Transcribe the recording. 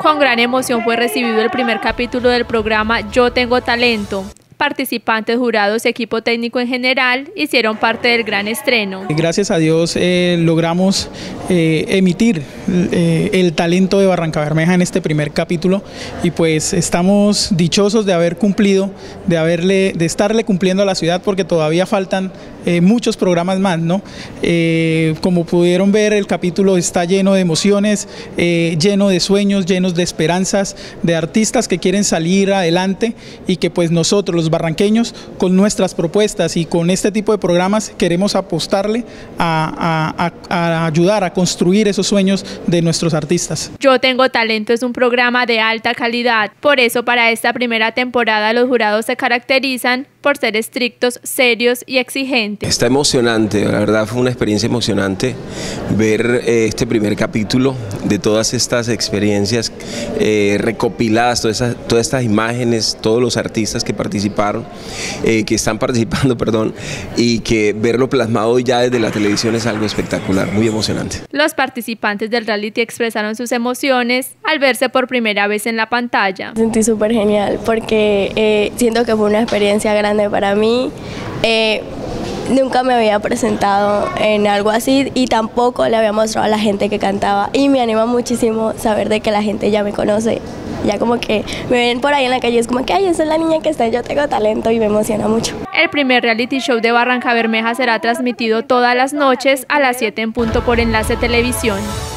Con gran emoción fue recibido el primer capítulo del programa Yo Tengo Talento. Participantes, jurados y equipo técnico en general hicieron parte del gran estreno. Gracias a Dios logramos emitir el talento de Barrancabermeja en este primer capítulo y pues estamos dichosos de haber cumplido, de estarle cumpliendo a la ciudad porque todavía faltan muchos programas más, ¿no? Como pudieron ver, el capítulo está lleno de emociones, lleno de sueños, llenos de esperanzas, de artistas que quieren salir adelante y que pues nosotros los barranqueños con nuestras propuestas y con este tipo de programas queremos apostarle a ayudar a construir esos sueños de nuestros artistas. Yo Tengo Talento es un programa de alta calidad, por eso para esta primera temporada los jurados se caracterizan por ser estrictos, serios y exigentes. Está emocionante, la verdad fue una experiencia emocionante ver este primer capítulo de todas estas experiencias recopiladas, todas estas imágenes, todos los artistas que participaron, que están participando, perdón, y que verlo plasmado ya desde la televisión es algo espectacular, muy emocionante. Los participantes del reality expresaron sus emociones al verse por primera vez en la pantalla. Me sentí súper genial porque siento que fue una experiencia grande para mí. Nunca me había presentado en algo así y tampoco le había mostrado a la gente que cantaba y me anima muchísimo saber de que la gente ya me conoce, ya como que me ven por ahí en la calle, es como que ay, esa es la niña que está en Yo Tengo Talento y me emociona mucho. El primer reality show de Barrancabermeja será transmitido todas las noches a las 7 en punto por Enlace Televisión.